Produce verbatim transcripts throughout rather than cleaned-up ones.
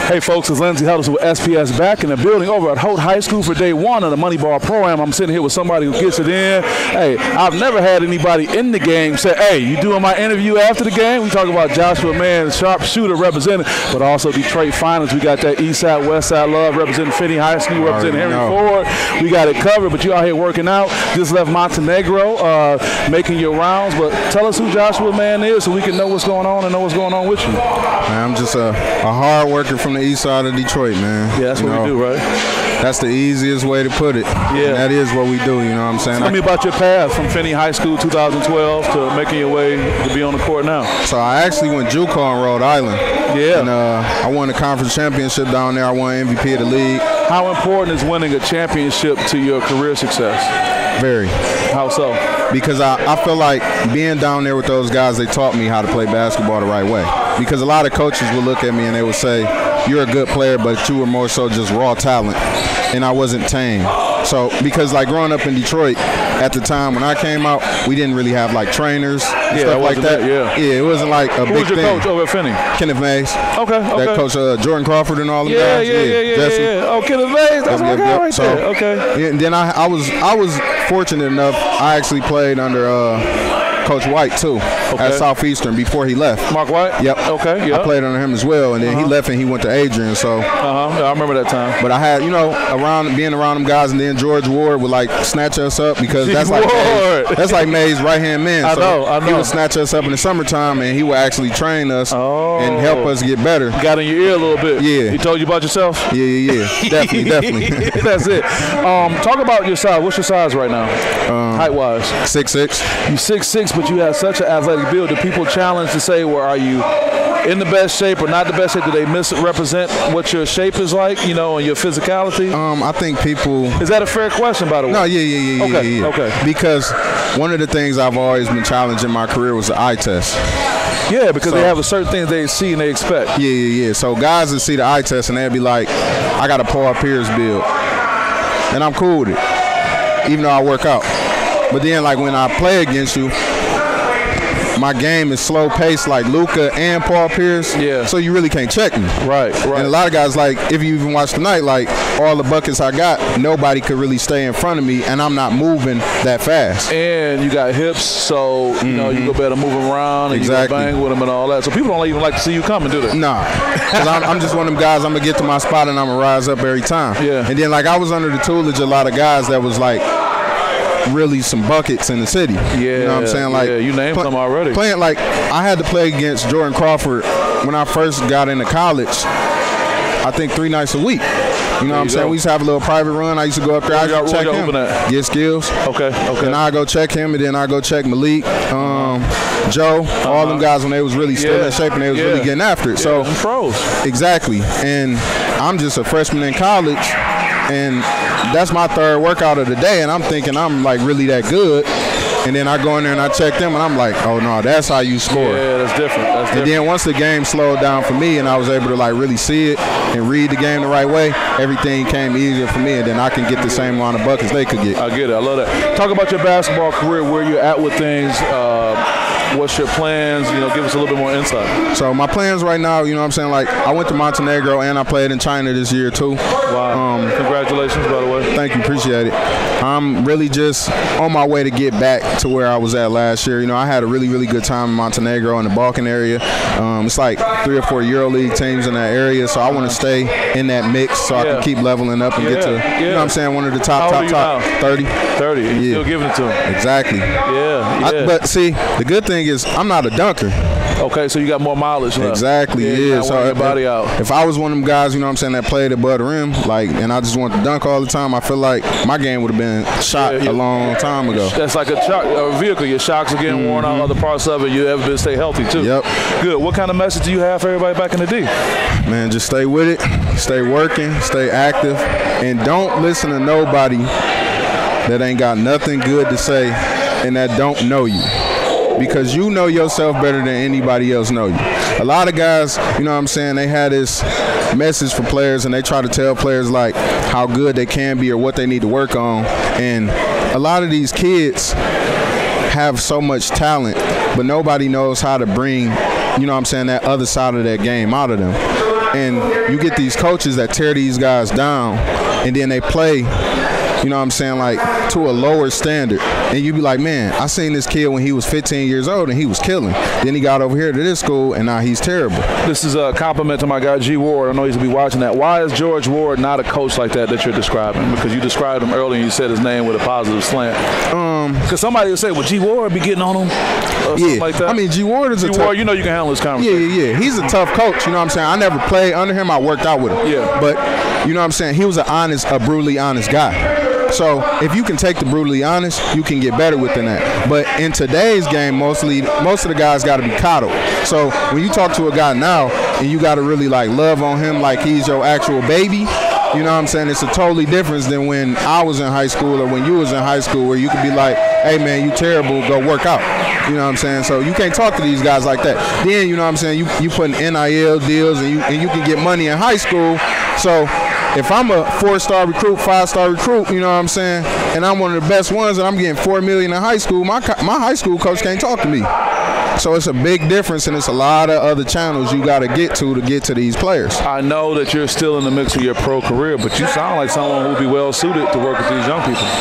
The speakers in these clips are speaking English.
Hey folks, it's Lindsey Huddleston with S P S back in the building over at Holt High School for day one of the Moneyball ProAm. I'm sitting here with somebody who gets it in. Hey, I've never had anybody in the game say, hey, you doing my interview after the game? We talk about Joshua Mann, sharpshooter representing, but also Detroit Finals. We got that East Side, West Side love representing Finney High School, representing Henry know. Ford. We got it covered, but you out here working out. Just left Montenegro, uh, making your rounds. But tell us who Joshua Mann is so we can know what's going on and know what's going on with you. Man, I'm just a, a hard worker from the east side of Detroit, man. Yeah, that's you what know, we do, right? That's the easiest way to put it. Yeah. And that is what we do, you know what I'm saying? Tell me about your path from Finney High School two thousand twelve to making your way to be on the court now. So I actually went JUCO in Rhode Island. Yeah. And uh, I won the conference championship down there. I won M V P of the league. How important is winning a championship to your career success? Very. How so? Because I, I feel like being down there with those guys, they taught me how to play basketball the right way. Because a lot of coaches would look at me and they would say, you're a good player, but you were more so just raw talent, and I wasn't tame. So, because like growing up in Detroit, at the time when I came out, we didn't really have like trainers and yeah, stuff like that. It, yeah. yeah, it wasn't like a Who big was your thing. coach over at Finney? Kenneth Mays. Okay, okay. That coach uh, Jordan Crawford and all them yeah, guys. Yeah, yeah, yeah, Jesse. yeah, yeah. Oh, Kenneth Mays. That's my yep, guy yep. right so, there. Okay. Yeah, and then I, I was I was fortunate enough. I actually played under uh, Coach White too okay. at Southeastern before he left. Mark White. Yep. Okay. Yep. I played under him as well, and then uh-huh. he left and he went to Adrian. So. Uh huh. Yeah, I remember that time. But I had, you know, around being around them guys, and then George Ward would like snatch us up because that's like Mays, that's like Mays' right hand man. I so know. I know. He would snatch us up in the summertime, and he would actually train us oh. and help us get better. Got in your ear a little bit. Yeah. He told you about yourself. Yeah, yeah, yeah. Definitely, definitely. That's it. Um, talk about your size. What's your size right now, um, height wise? Six six. You six six, but you have such an athletic build. Do people challenge to say, well, are you in the best shape or not the best shape? Do they misrepresent what your shape is like, you know, and your physicality? Um, I think people. Is that a fair question, by the way? No, yeah, yeah, yeah, okay, yeah, yeah. Okay. Because one of the things I've always been challenged in my career was the eye test. Yeah, because so, they have a certain things they see and they expect. Yeah, yeah, yeah. So guys that see the eye test and they'd be like, I got a Paul Pierce build, and I'm cool with it, even though I work out. But then, like when I play against you, my game is slow paced like Luka and Paul Pierce. Yeah. So you really can't check me. Right, right. And a lot of guys, like, if you even watch tonight, like, all the buckets I got, nobody could really stay in front of me, and I'm not moving that fast. And you got hips, so, you mm-hmm. know, you go better move them around and exactly. you can bang with them and all that. So people don't even like to see you coming, do they? Nah. Because I'm, I'm just one of them guys, I'm going to get to my spot and I'm going to rise up every time. Yeah. And then, like, I was under the tutelage of a lot of guys that was, like, really some buckets in the city. Yeah, you know what I'm saying? Like, yeah, you named play, them already. Playing like I had to play against Jordan Crawford when I first got into college. I think three nights a week. You know there what I'm you saying? go. We used to have a little private run. I used to go up there. I used to check him, get skills. Okay, okay. And I go check him, and then I go check Malik, um, Joe, uh-huh. all them guys when they was really still yeah. in shape and they was yeah. really getting after it. Yeah, so pros. Exactly. And I'm just a freshman in college, and that's my third workout of the day, and I'm thinking I'm like really that good. And then I go in there and I check them, and I'm like, oh no, that's how you score. Yeah, that's different. That's different. And then once the game slowed down for me, and I was able to like really see it and read the game the right way, everything came easier for me, and then I can get the same amount of buckets they could get. I get it. I love that. Talk about your basketball career, where you're at with things. Uh, what's your plans? You know, give us a little bit more insight. So my plans right now, you know what I'm saying, like I went to Montenegro and I played in China this year too. Wow. Um, Congratulations, by the way. Thank you. Appreciate it. I'm really just on my way to get back to where I was at last year. You know, I had a really, really good time in Montenegro in the Balkan area. Um, it's like three or four EuroLeague teams in that area, so I want to stay in that mix so yeah. I can keep leveling up and yeah. get to, yeah. you know what I'm saying, one of the top, How top, top. Now? thirty. thirty. You're yeah. still giving it to them. Exactly. Yeah, yeah. I, but see, the good thing is I'm not a dunker. Okay, so you got more mileage left. Exactly, yeah. yeah. Not so your if, body out. if I was one of them guys, you know what I'm saying, that played above the rim, like, and I just want to dunk all the time, I feel like my game would have been shot yeah, yeah. a long time ago. That's like a, shock, a vehicle. Your shocks are getting mm-hmm. worn out, other parts of it. You ever been stay healthy too. Yep. Good. What kind of message do you have for everybody back in the D? Man, just stay with it, stay working, stay active, and don't listen to nobody that ain't got nothing good to say and that don't know you. Because you know yourself better than anybody else know you. A lot of guys, you know what I'm saying, they had this message for players and they try to tell players like how good they can be or what they need to work on. And a lot of these kids have so much talent, but nobody knows how to bring, you know what I'm saying, that other side of that game out of them. And you get these coaches that tear these guys down, and then they play, you know what I'm saying, like to a lower standard. And you be like, man, I seen this kid when he was fifteen years old and he was killing. Then he got over here to this school and now he's terrible. This is a compliment to my guy G Ward. I know he's gonna be watching that. Why is George Ward not a coach like that that you're describing? Because you described him earlier and you said his name with a positive slant. Um, Because somebody would say, well, G Ward be getting on him or something yeah. like that. I mean, G Ward is G a Ward, tough, you know you can handle this conversation. Yeah, yeah, yeah. He's a tough coach, you know what I'm saying? I never played under him. I worked out with him. Yeah. But, you know what I'm saying? He was an honest, a brutally honest guy. So if you can take the brutally honest, you can get better within that. But in today's game, mostly, most of the guys got to be coddled. So when you talk to a guy now and you got to really like love on him like he's your actual baby, you know what I'm saying? It's a totally difference than when I was in high school or when you was in high school, where you could be like, hey man, you terrible, go work out. You know what I'm saying? So you can't talk to these guys like that. Then, you know what I'm saying, you you putting N I L deals and you and you can get money in high school. So if I'm a four-star recruit, five-star recruit, you know what I'm saying, and I'm one of the best ones and I'm getting four million dollars in high school, my my high school coach can't talk to me. So it's a big difference, and it's a lot of other channels you got to get to to get to these players. I know that you're still in the mix of your pro career, but you sound like someone who would be well suited to work with these young people.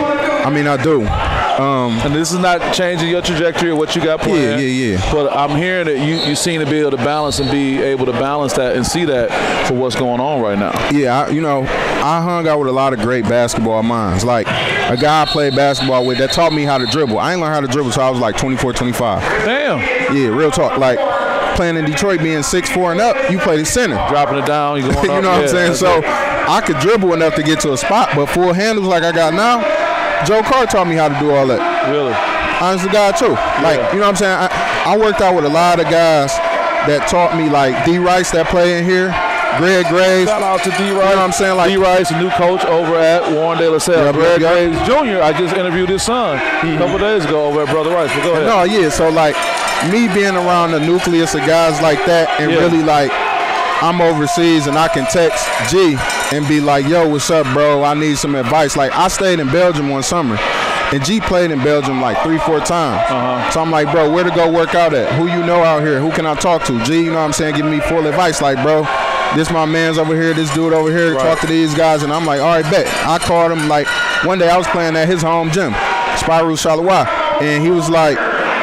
I mean, I do. Um, and this is not changing your trajectory or what you got planned. Yeah, yeah, yeah. But I'm hearing that you, you seem to be able to balance and be able to balance that and see that for what's going on right now. Yeah, I, you know, I hung out with a lot of great basketball minds. Like a guy I played basketball with that taught me how to dribble. I ain't learned how to dribble until I was like twenty-four, twenty-five. Damn. Yeah, real talk. Like playing in Detroit, being six four and up, you play the center. Dropping it down, you going up. You know what yeah, I'm saying? So it. I could dribble enough to get to a spot, but full handles like I got now, Joe Carr taught me how to do all that. Really? Honest to God, too. Like, yeah. you know what I'm saying? I, I worked out with a lot of guys that taught me, like D. Rice that play in here, Greg Graves. Shout out to D. Rice. You know what I'm saying? Like D. Rice, a new coach over at Warren De La Salle. Yep, Greg yep, Graves Junior I just interviewed his son mm-hmm. a couple days ago over at Brother Rice. But go ahead. No, yeah. So, like, me being around the nucleus of guys like that and yeah. really, like, I'm overseas and I can text G and be like, yo, what's up, bro? I need some advice. Like, I stayed in Belgium one summer. And G played in Belgium like three, four times. Uh-huh. So I'm like, bro, where to go work out at? Who you know out here? Who can I talk to? G, you know what I'm saying? Giving me full advice. Like, bro, this my man's over here, this dude over here, right. Talk to these guys. And I'm like, all right, bet. I called him like, one day I was playing at his home gym, Spiral Charleroi. And he was like,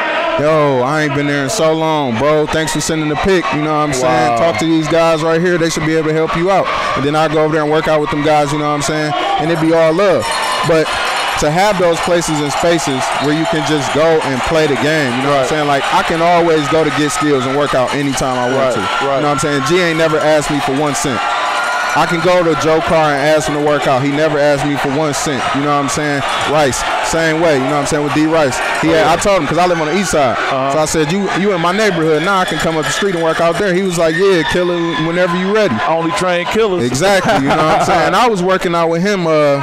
yo, I ain't been there in so long, bro. Thanks for sending the pic. You know what I'm saying? Wow. Talk to these guys right here. They should be able to help you out. And then I go over there and work out with them guys, you know what I'm saying? And it be all love. But to have those places and spaces where you can just go and play the game, you know right. what I'm saying? Like, I can always go to get skills and work out anytime I want right. to. Right. You know what I'm saying? G ain't never asked me for one cent. I can go to Joe Carr and ask him to work out. He never asked me for one cent. You know what I'm saying? Rice, same way. You know what I'm saying? With D. Rice. He had, I told him, because I live on the east side. Uh-huh. So I said, you you in my neighborhood. Now I can come up the street and work out there. He was like, yeah, killer whenever you ready. Only trained killers. Exactly. You know what I'm saying? And I was working out with him uh,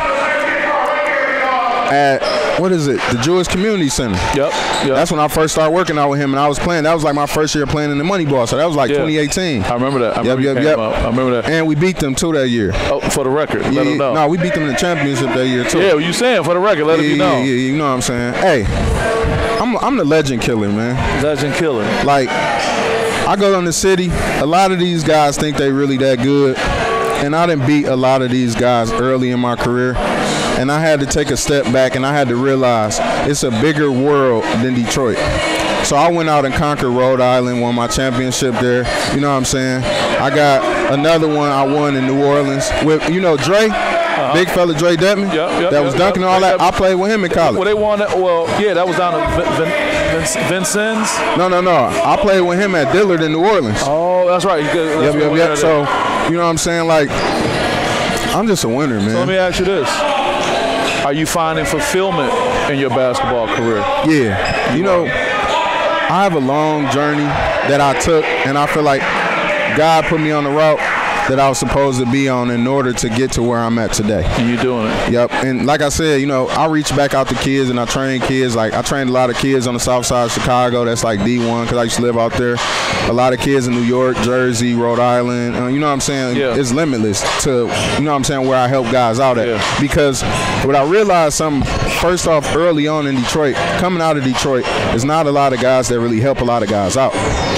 at, what is it? The Jewish Community Center. Yep. yep. That's when I first started working out with him, and I was playing. That was like my first year playing in the Moneyball, so that was like yeah. twenty eighteen. I remember that. I yep, remember yep, yep. Up. I remember that. And we beat them too that year. Oh, for the record, yeah, let them know. No, we beat them in the championship that year too. Yeah, well, you saying for the record, let yeah, it be known. Yeah, yeah, you know what I'm saying. Hey, I'm I'm the legend killer, man. Legend killer. Like, I go in the city. A lot of these guys think they really that good, and I done beat a lot of these guys early in my career. And I had to take a step back, and I had to realize it's a bigger world than Detroit. So I went out and conquered Rhode Island, won my championship there. You know what I'm saying? I got another one I won in New Orleans with, you know, Dre, uh-huh. big fella Dre Detman, yep, yep, that was yep, dunking yep, all yep. that. I played with him in college. Well, they won that. Well, yeah, that was down at Vin, Vin, Vincennes. No, no, no. I played with him at Dillard in New Orleans. Oh, that's right. That's yep, yep, yep. So, you know what I'm saying? Like, I'm just a winner, man. So let me ask you this. Are you finding fulfillment in your basketball career? Yeah. You know, I have a long journey that I took, and I feel like God put me on the route that I was supposed to be on in order to get to where I'm at today. And you're doing it. Yep. And like I said, you know, I reach back out to kids and I train kids. Like, I trained a lot of kids on the south side of Chicago. That's like D one because I used to live out there. A lot of kids in New York, Jersey, Rhode Island. Uh, you know what I'm saying? Yeah. It's limitless to, you know what I'm saying, where I help guys out at. Yeah. Because what I realized something, first off, early on in Detroit, coming out of Detroit, there's not a lot of guys that really help a lot of guys out.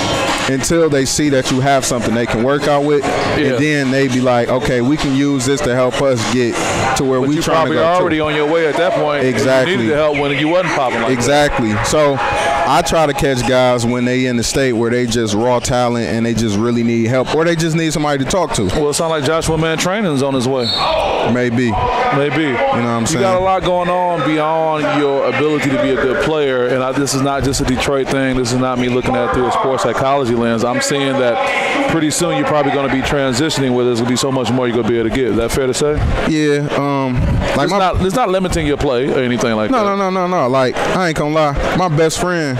until they see that you have something they can work out with, yeah. and then they be like, okay, we can use this to help us get to where but we trying to go. You're probably already to. on your way at that point. Exactly. You needed the help when you wasn't popping like exactly. that. So I try to catch guys when they in the state where they just raw talent and they just really need help, or they just need somebody to talk to. Well, it sounds like Joshua Mann training is on his way. Maybe. Maybe. You know what I'm you saying? You got a lot going on beyond your ability to be a good player, and I, this is not just a Detroit thing. This is not me looking at it through a sports psychology lens. I'm seeing that pretty soon you're probably going to be transitioning where there's going to be so much more you're going to be able to get. Is that fair to say? Yeah. Um, like it's, my, not, it's not limiting your play or anything like no, that. No, no, no, no, no. Like, I ain't going to lie. My best friend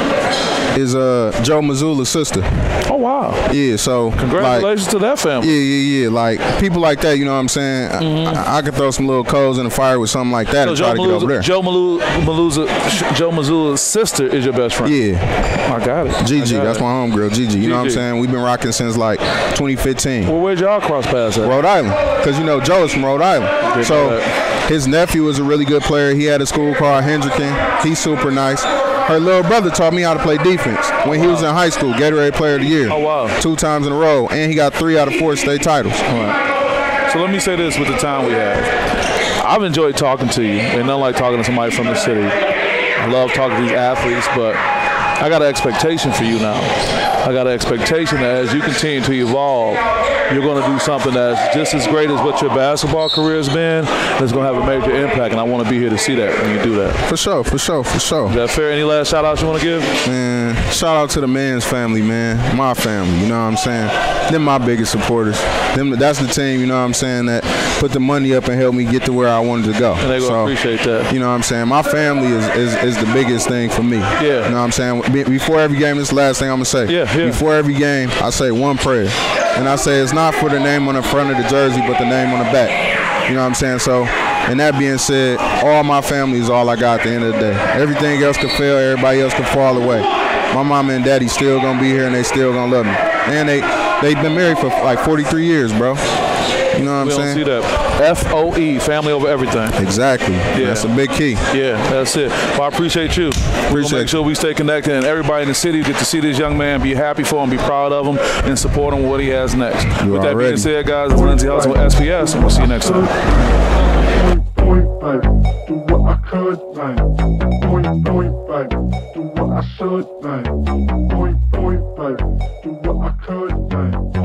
is uh, Joe Mazzulla's sister. Oh, wow. Yeah, so. Congratulations like, to that family. Yeah, yeah, yeah. Like, people like that, you know what I'm saying? Mm-hmm. I, I could throw some little coals in the fire with something like that so and try Joe to Maluzza, get over there. Joe Maluzza, Joe Mazzulla's sister is your best friend? Yeah. I got it. Gigi, got that's it. my homegirl, Gigi. You Gigi. know what I'm saying? We've been rocking since like twenty fifteen. Well, where'd y'all cross paths at? Rhode Island. Because, you know, Joe is from Rhode Island. Did so his nephew was a really good player. He had a school called Hendricken. He's super nice. Her little brother taught me how to play defense when he was in high school, Gatorade Player of the Year. Oh, wow. Two times in a row, and he got three out of four state titles. All right. So let me say this with the time we have. I've enjoyed talking to you, and nothing like talking to somebody from the city. I love talking to these athletes, but I got an expectation for you now. I got an expectation that as you continue to evolve, you're going to do something that's just as great as what your basketball career has been. That's going to have a major impact, and I want to be here to see that when you do that. For sure, for sure, for sure. Is that fair? Any last shout-outs you want to give? Man, shout out to the Mann's family, man. My family, you know what I'm saying? They're my biggest supporters. Them, that's the team, you know what I'm saying, that put the money up and helped me get to where I wanted to go. And they're going to so, appreciate that. You know what I'm saying? My family is, is, is the biggest thing for me. Yeah. You know what I'm saying? Before every game, this is the last thing I'm going to say. Yeah, yeah. Before every game, I say one prayer. And I say it's not for the name on the front of the jersey, but the name on the back. You know what I'm saying? So, and that being said, all my family is all I got at the end of the day. Everything else could fail, everybody else could fall away. My mama and daddy still gonna be here and they still gonna love me. And they, they've been married for like forty-three years, bro. You know what I'm we saying? We don't see that. F O E, family over everything. Exactly. Yeah. That's a big key. Yeah, that's it. Well, I appreciate you. Appreciate we'll make sure we stay connected, and everybody in the city get to see this young man, be happy for him, be proud of him, and support him with what he has next. You with that already. being said, guys, it's Lindsey Hudson with S P S, and we'll see you next time. Point five, do what I could, like. Point, point five, do what I should, like. Point, point five, do what I could, like.